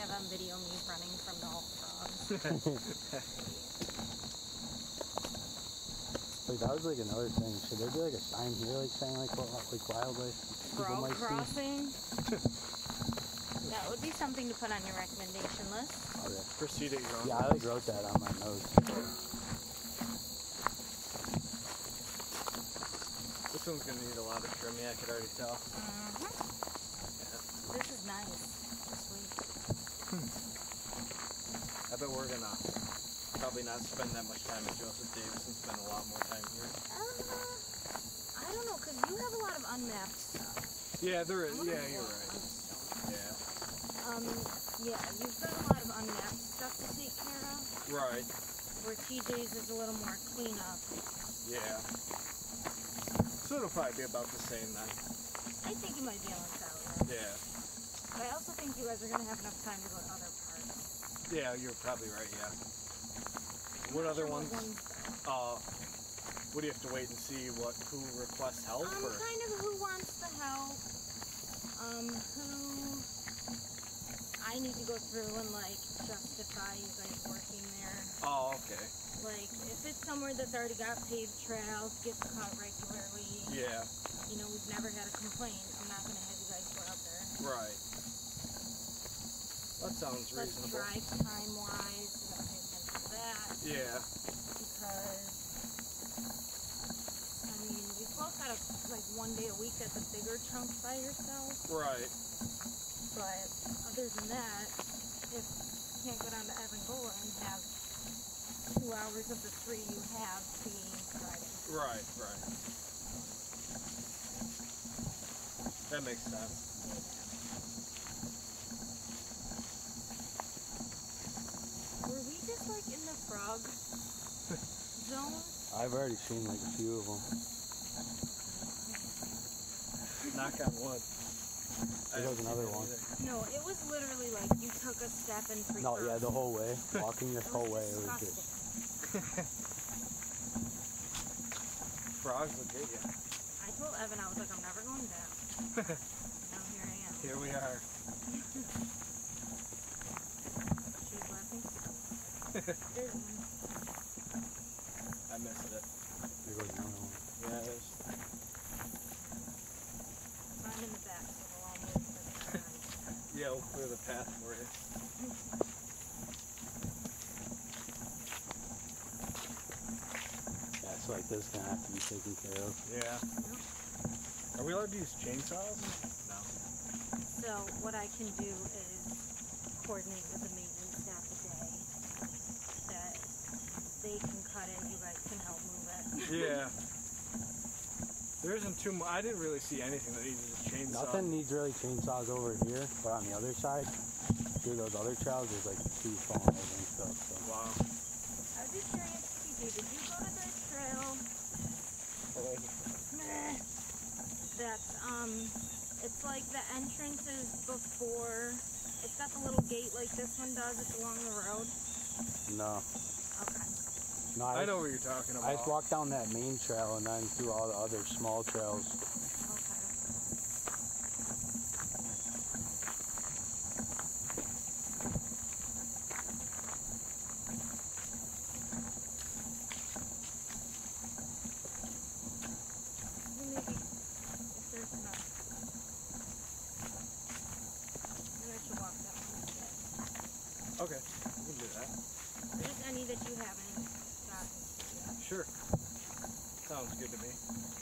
have on video me running from the Hulk frogs. Like, that was like another thing. Should there be like a sign here, like saying like what like wildlife people Frog might see? crossing. That would be something to put on your recommendation list. Oh, yeah. Proceed at your own. Yeah, I like wrote that on my notes. This one's gonna need a lot of trimming, I could already tell. Mm-hmm. Yeah. This is nice. Sweet. I bet we're gonna probably not spend that much time at Joseph Davis and spend a lot more time here. I don't know, because you have a lot of unmapped stuff. Yeah, there is. I'm gonna Yeah, you're walk right. on stone. Yeah. Yeah, you've got a lot of unmapped stuff to take care of, Right. where TJ's is a little more cleanup. Yeah. So it'll probably be about the same then. I think you might be on the salad. Yeah. But I also think you guys are going to have enough time to go to other parts. Yeah, you're probably right, yeah. What other ones? What do you have to wait and see who requests help? Or? Kind of who wants the help. Who I need to go through and like justify you guys working there. Oh, okay. Like if it's somewhere that's already got paved trails, gets cut regularly. Yeah. You know, we've never had a complaint. I'm not going to have you guys go out there. Right. That sounds But reasonable. drive time wise, you gotta pay attention to that. Yeah. Because I mean, you've both got like 1 day a week at the bigger chunks by yourself. Right. But other than that, if you can't go down to Evangola and have 2 hours of the 3 you have being driving. Right, right. That makes sense. Were we just like in the frog zone? I've already seen like a few of them. Knock on wood. There goes another one. No, it was literally like you took a step and 3 No, frogs. yeah, the whole way. Walking this whole way, it was disgusting. just. Frogs will get you. I told Evan, I was like, I'm never going down. Now here I am. Here we are. She's laughing. There's one. I missed it. There goes another one. Yeah, it is. I'm in the back, so we'll all move to the side. Yeah, we'll clear the path for you. Yeah, so like this gonna have to be taken care of. Yeah. Are we allowed to use chainsaws? No. So what I can do is coordinate with the maintenance staff today that they can cut it, you guys can help move it. Yeah. There isn't too much. I didn't really see anything that needed a chainsaw. Nothing needs really chainsaws over here, but on the other side, through those other trails, there's like trees falling over and stuff. So. Wow. I'd be curious if you do. Did you go to the trail? Meh. That's it's like the entrance is before. It's got the little gate like this one does. It's along the road. No. Okay. No, I know what you're talking about. I just walked down that main trail and then through all the other small trails. Okay. Maybe if there's enough. Maybe I should walk that one instead. Okay, we can do that. Or just any that you haven't gotten to yet. Sure. Sounds good to me.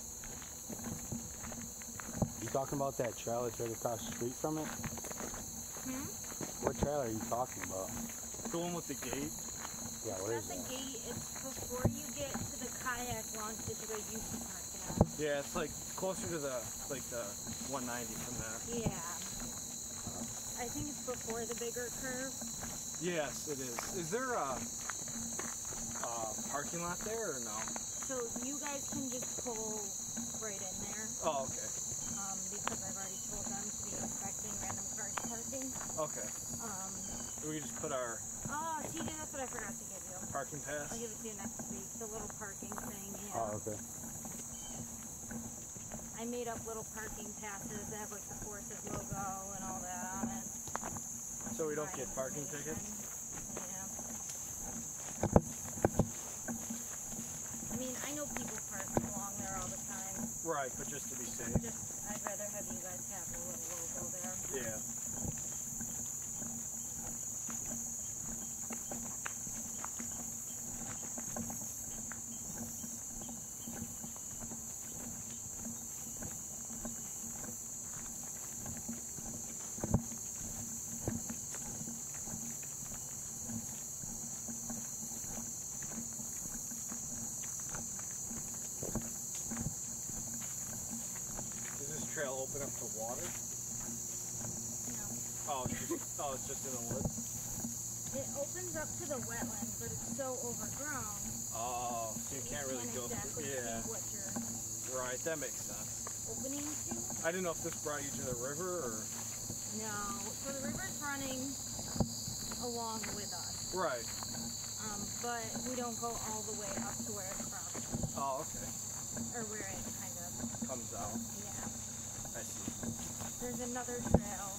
You talking about that trail that's right across the street from it? Hmm? What trail are you talking about? The one with the gate? Yeah, where is That's that? the gate. It's before you get to the kayak launch that you guys used to park at. Yeah, it's like closer to the 190 from there. Yeah. I think it's before the bigger curve. Yes, it is. Is there a parking lot there or no? So you guys can just pull right in there. Oh, okay. Because I've already told them to be inspecting random cars parking. Okay. We can just put our Oh, TJ, that's what I forgot to give you. parking pass. I'll give it to you next week. The little parking thing, yeah. Oh, okay. I made up little parking passes that have like the Forces logo and all that on it. So we don't my get parking information. tickets? Yeah. I mean, I know people park along there all the time. Right, but just to be safe. I'd rather have you guys have a little logo there. Yeah. Does this trail open up to water? No. It's just in the woods? It opens up to the wetland, but it's so overgrown. Oh, so you can't really go exactly through. Yeah. see what you're Right, that makes sense. opening to. I didn't know if this brought you to the river or. No. So the river's running along with us. Right. But we don't go all the way up to where it crosses, Oh, okay. or where it kind of, Comes out. yeah. I see. There's another trail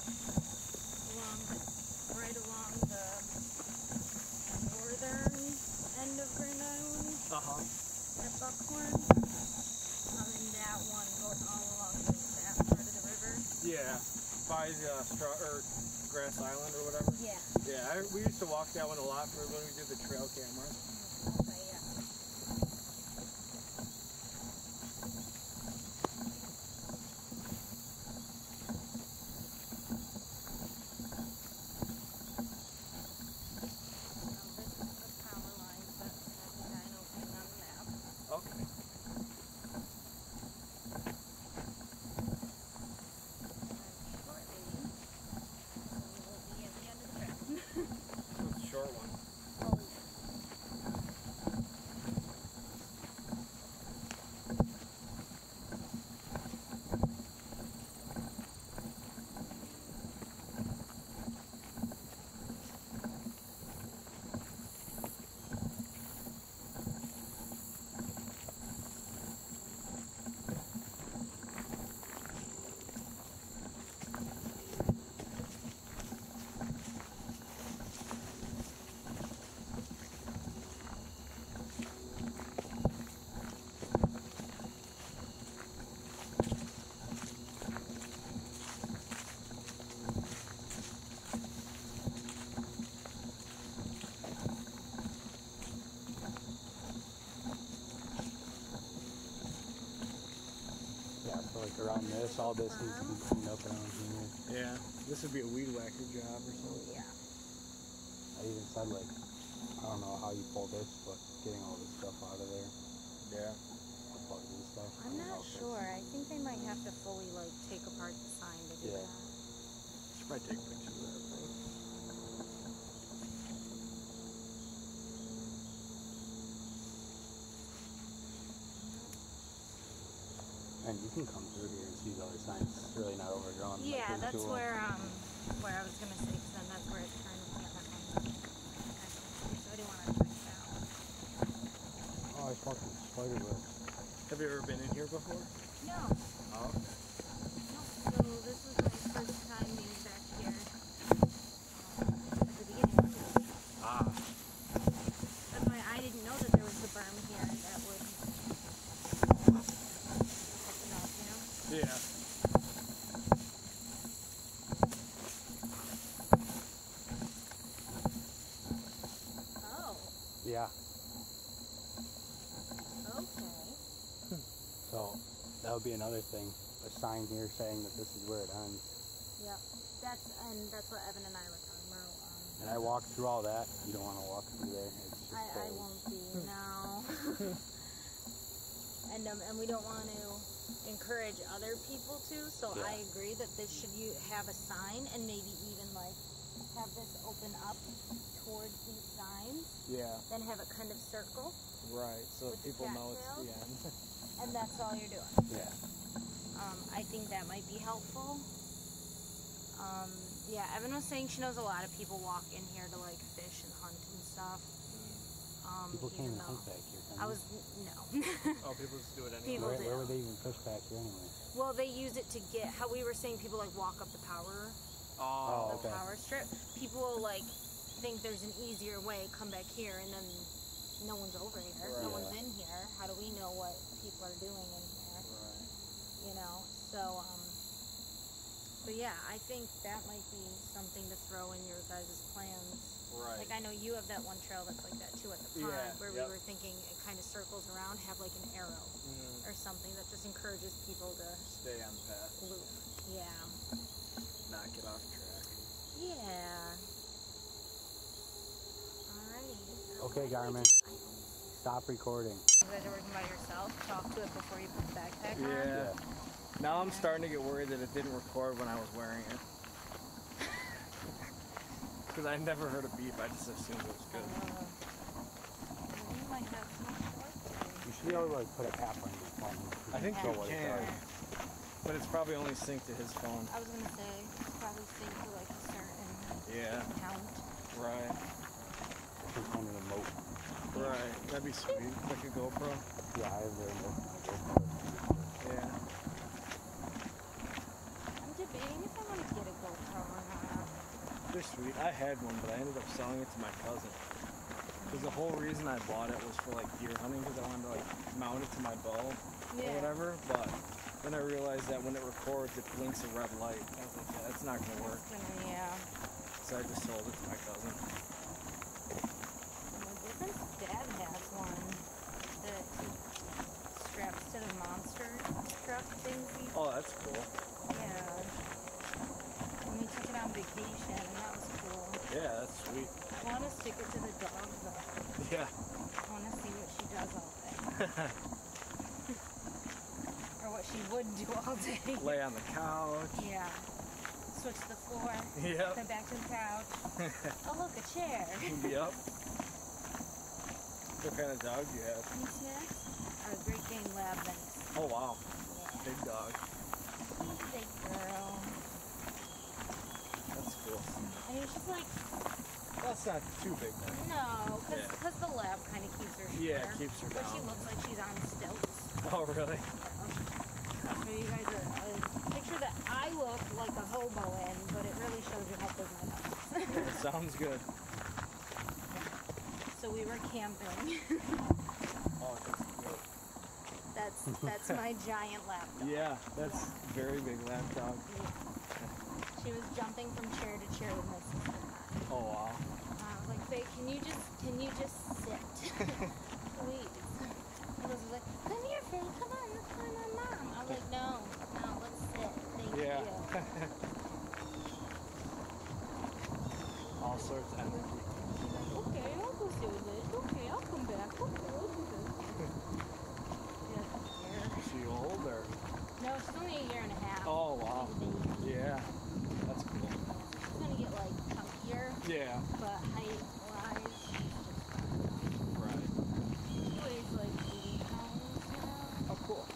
right along the northern end of Grand Island at Buckhorn. And that one goes all along that part of the river. Yeah. By the Grass Island or whatever. Yeah. Yeah, we used to walk that one a lot for when we did the trail cameras. Okay, yeah. This is the power lines that 79 opening on the map. Okay. So it's a short one. Yeah, so like around this, all this needs to be cleaned up around here. Yeah. This would be a weed whacker job or something. Yeah. I even said like, I don't know how you pull this, but getting all this stuff out of there, Yeah. the bugs and stuff. I I'm don't know not if that's- sure. I think they might have to fully like take apart the sign to do Yeah. that. Should probably take pictures of that thing. And you can come through here and see the other signs. It's really not overgrown. like Yeah, there's that's two of them. where I was gonna say, 'cause then that's where it turns the other one. So I didn't want to check it out. Oh, I fucking spider web. Have you ever been in here before? No, Oh. no. So this was my first time being back here at the beginning. Ah. That's why I didn't know that there was the berm here that would open up, you know? Yeah. Oh, Yeah. okay. So that would be another thing. A sign here saying that this is where it ends. Yep. That's what Evan and I were talking about. And I walked through all that. You don't want to walk through there. It's just I cold. won't be, no. And we don't want to encourage other people to, so Yeah. I agree that this should have a sign and maybe even like have this open up towards these signs, Yeah. then have it kind of circle, Right. So With the people know it's cattails? the end. and that's all you're doing. Yeah. I think that might be helpful. Yeah, Evan was saying she knows a lot of people walk in here to like fish and hunt and stuff. People can't even even hunt though back here. Can I they? was no. Oh, people just do it anyway. People Where do. would they even fish back here anyway? Well, they use it to get how we were saying people like walk up the power. Oh, The Okay. power strip. People will like think there's an easier way, come back here, and then no one's over here, no Right. one's in here. How do we know what people are doing in here? Right. You know, so but yeah, I think that might be something to throw in your guys' plans. Right. Like I know you have that one trail that's like that too at the pond, Yeah, where yep. we were thinking it kind of circles around, have like an arrow or something that just encourages people to Stay on the path. loop. Yeah. Not get off track. Yeah. Alrighty. Okay, Garmin. Stop recording. You guys are working by yourself. Talk to it before you put the backpack on. Yeah. Now I'm starting to get worried that it didn't record when I was wearing it. Because I never heard a beep. I just assumed it was good. You might have some more You should be able to like put a app on your phone. I think Show you what it can. does. But it's probably only synced to his phone. I was gonna say it's probably synced to like a certain Yeah. count. Right. His phone is a remote. Right. That'd be sweet. Like a GoPro. Yeah, I have the remote on my GoPro. Yeah. I'm debating if I want to get a GoPro or not. They're sweet. I had one, but I ended up selling it to my cousin. Because the whole reason I bought it was for like deer hunting, because I wanted to like mount it to my bow or whatever. But then I realized that when it records, it blinks a red light. I was like, yeah, that's not gonna work. Yeah. So I just sold it to my cousin. My boyfriend's dad has one that he straps to the monster truck thingy. Oh, that's cool. Yeah. And we took it on vacation, and that was cool. Yeah, that's sweet. I want to stick it to the dog, though. Yeah. I want to see what she does all day. Or what she would do all day. Lay on the couch. Yeah. Switch the floor. Yep. Then back to the couch. Oh, look, a chair. Yep. What kind of dog do you have? These here are a Great Dane Lab Venice. Oh, wow. Yeah. Big dog. Big girl. That's cool. I mean, she's like, Well, it's not too big then. no, because Yeah. the lab kind of keeps her Yeah, shorter. it keeps her But she down. looks like she's on stilts. Oh, really? I'll show you guys a picture that I look like a hobo in, but it really shows you how big my nose is. Sounds good. So we were camping. Oh, that's good. That's my giant lap dog. Yeah, that's very big lap dog. She was jumping from chair to chair with my sister and I. Oh, wow. I was like, Faye, can you just sit? Please. And Liz was like, come here, Faye, come on, let's find my mom. I was like, no, let's sit. Thank Yeah. you. All sorts of energy. She's like, okay, I'll go sit with Liz. Okay, I'll come back. Okay, I'll do this. Yeah, Is she old or? no, she's only a year and a half. Oh, wow. She's a baby. Yeah. That's cool. She's gonna get like chunkier, Yeah. but height-wise, she's just fine. Right. She weighs like 80 pounds now. Oh, cool.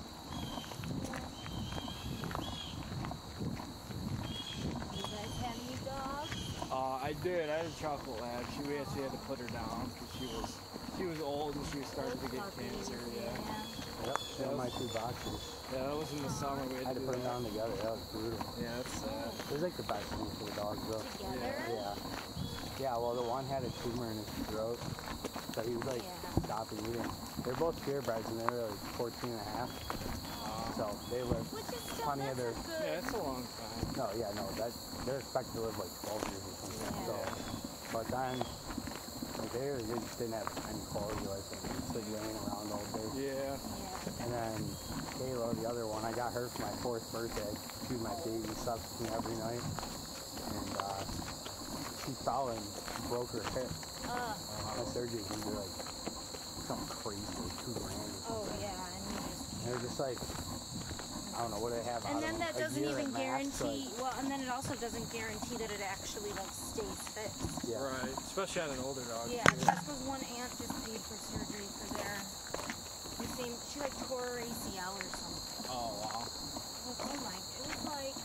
You guys have any dogs? I did. I had a chocolate lab. We actually had to put her down because she was old and she was starting to get Puppies, cancer. Yeah. Yep, she had my two boxers. Yeah, that was in the summer. We I had to do put them that. down together. That was brutal. Yeah, that's sad. It was like the best thing for the dogs, though. Together? Yeah. Yeah, well, the one had a tumor in his throat, so he was like Yeah. stopping eating. They're both purebreds, and they were like 14 and a half. So they live Which is still, plenty of that's their. a good. Yeah, it's a long time. No, yeah, no, they're expected to live like 12 years or something. Yeah. So, but then like, they just didn't have any quality of life. They just like laying around all day. Yeah. Yeah. And then Kayla, the other one, I got her for my 4th birthday. She was my baby, slept with me every night. And she fell and broke her hip. My surgery was gonna be like something crazy, like $2,000 or Oh something. yeah, and you just. And they're just like, I don't know, what do they have out And then of that them? A doesn't year even at max, guarantee. Well, and then it also doesn't guarantee that it actually like stays fixed. Like, yeah. Right. Especially on an older dog. Yeah, too. Jessica's one aunt just paid for surgery for their. The same. She like tore her ACL or something. Oh, wow. Like, oh my! It was like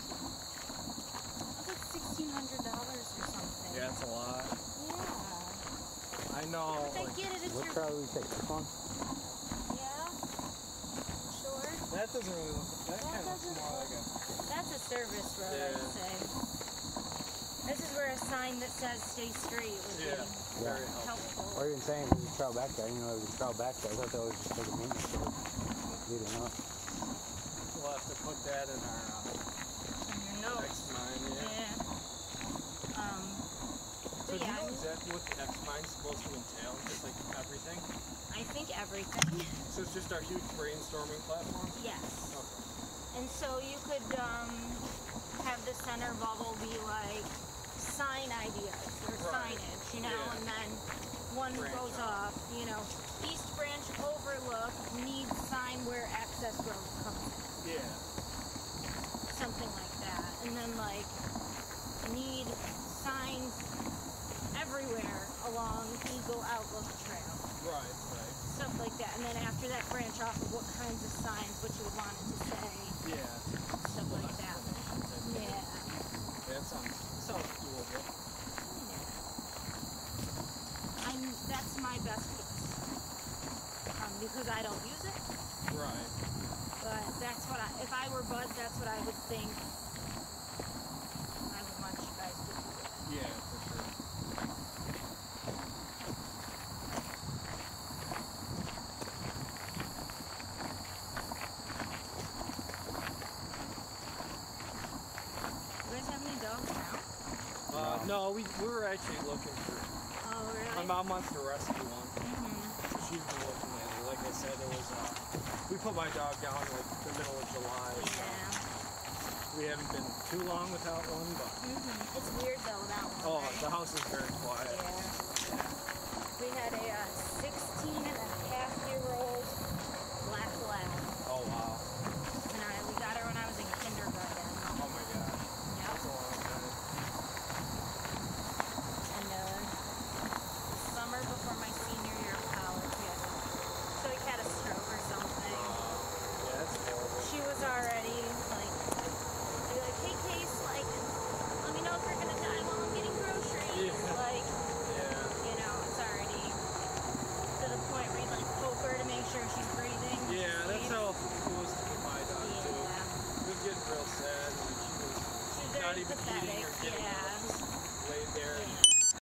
$1,600 or something. Yeah, it's a lot. Yeah. I know. But I Like, get it. It's What your. car do we take? This one? Yeah. Sure. that doesn't really look. That That kind of looks doesn't more like a. That's a service road, Yeah. I'd say. sign that says stay straight would be very helpful. Or even saying there's a trail back there. You know, there's a trail back there. I thought that was just for the maintenance road. Leading up. We'll have to put that in our notes. next mine, Yeah. So do you know exactly what the next mine's supposed to entail? Just like everything? I think everything. So it's just our huge brainstorming platform? Yes. Okay. And so you could have the center bubble be like sign ideas or signage, you know, and then one goes off, you know, East Branch Overlook needs sign where access road comes in. Yeah. Something like that. And then like need signs everywhere along Eagle Outlook Trail. Right. Stuff like that. And then after that branch off of what kinds of signs, what you would want it to say. Yeah. Stuff like that. Yeah. That sounds doable. That's my best guess. Because I don't use it. Right. But that's what if I were Bud, that's what I would think I would want you guys to do with it. Yeah, for sure. You guys have any dogs now? No, we were actually looking for. Oh, really? My mom wants to rescue one. So she's been looking lately. Like I said, it was. We put my dog down like the middle of July. Yeah. So we haven't been too long without one, but. It's weird though, that one. Oh, right? the house is very quiet. Yeah. We had a 16-and-a-half-year-old black lab. Oh wow. And we got her when I was in kindergarten. Oh my god. Yep. That's a long time. And the summer before my senior year of college, so he had a stroke or something. Yeah, that's horrible. She was already like, be like, hey Case, like, let me know if you're gonna die while I'm getting groceries. Yeah. Like, Yeah. you know, it's already to the point where you like poke her to make sure she's breathing. Yeah, that's how it was with my dog too. Yeah. It was getting real sad. Like, she was She's not very even pathetic. eating